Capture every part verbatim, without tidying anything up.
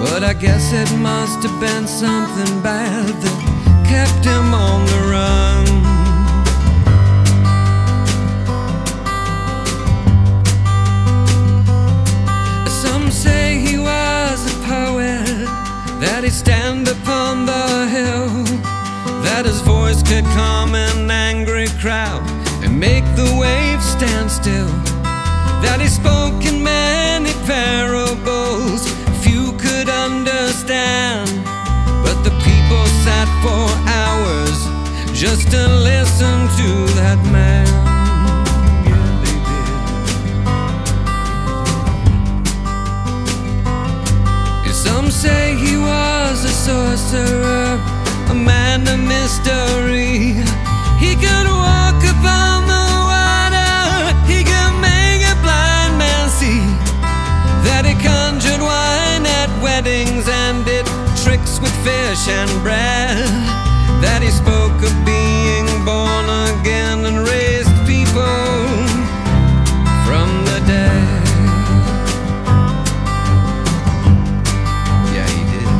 but I guess it must have been something bad that kept him on the run. Some say he was a poet, that he'd stand upon the hill, that his voice could calm an angry crowd and make the waves stand still, that he spoke in many parables few could understand, but the people sat for hours just to listen to that man. Yeah, they did. Some say he was a sorcerer, a man of mystery. He could walk upon the water, he could make a blind man see, that he conjured wine at weddings and did tricks with fish and bread, that he spoke of being born again and raised people from the dead. Yeah, he did.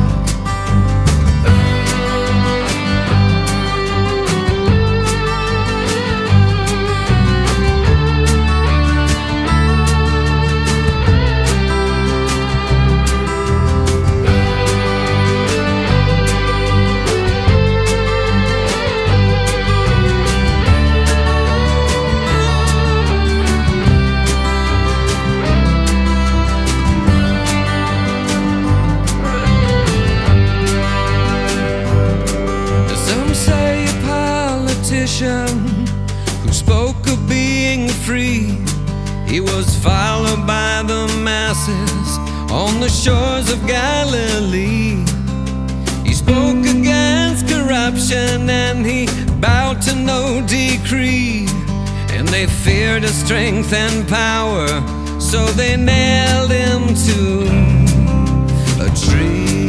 Who spoke of being free. He was followed by the masses on the shores of Galilee. He spoke against corruption and he bowed to no decree, and they feared his strength and power, so they nailed him to a tree.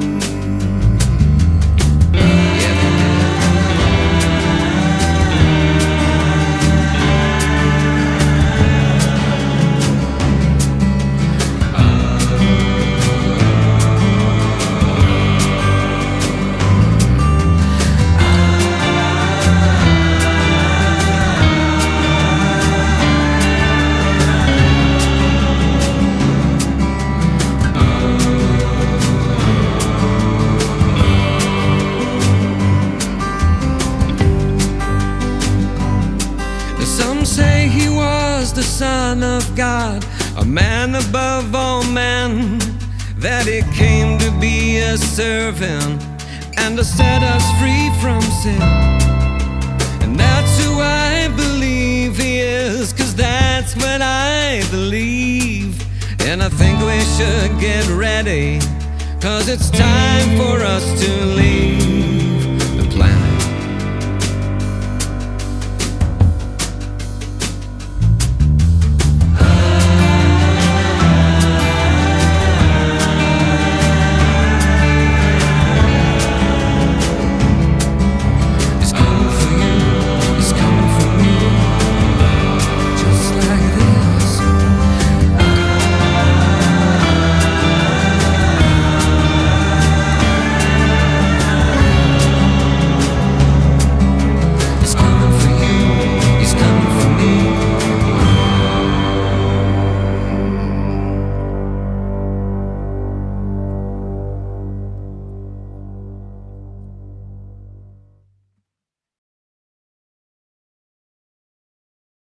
Some say he was the Son of God, a man above all men, that he came to be a servant and to set us free from sin. And that's who I believe he is, 'cause that's what I believe. And I think we should get ready, 'cause it's time for us to leave.